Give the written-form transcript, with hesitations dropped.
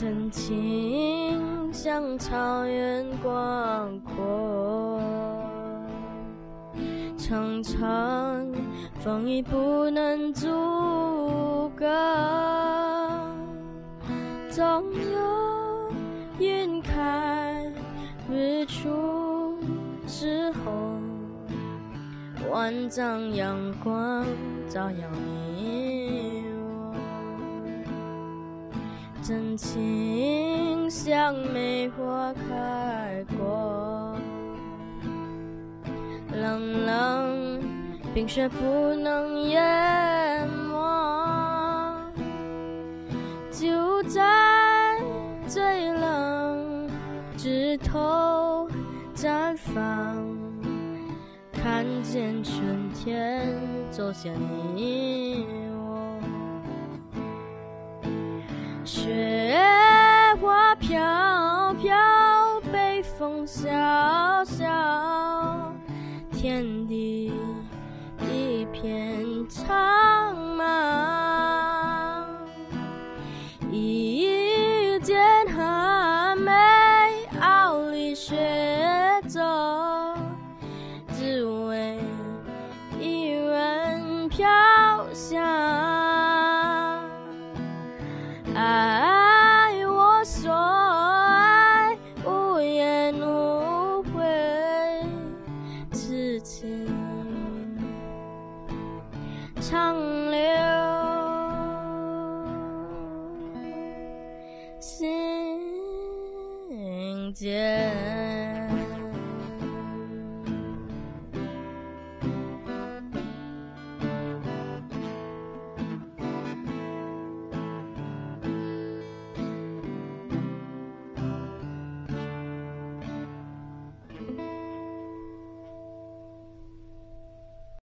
真情像草原广阔，常常风雨不能阻隔，总有云开日出时候，万丈阳光照耀你我，真情像梅花开过，冷冷冰雪不能淹没，就在最冷枝头绽放，看见春天走向你我，雪花飘飘，北风萧萧，天地一片苍茫，一件寒梅傲立雪走，只为一人飘香。爱我所爱，无言无悔，此情长留心间。